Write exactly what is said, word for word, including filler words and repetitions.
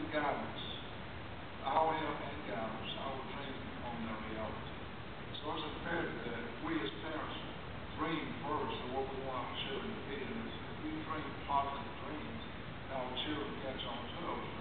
guidance, our help and guidance, our dream on their reality. So it's imperative that we as parents dream first of what we want our children to be. And if we dream positive dreams, our children catch on to those